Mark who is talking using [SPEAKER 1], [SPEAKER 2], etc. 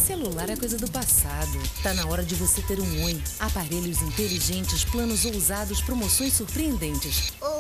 [SPEAKER 1] Celular é coisa do passado. Tá na hora de você ter um Oi. Aparelhos inteligentes, planos ousados, promoções surpreendentes.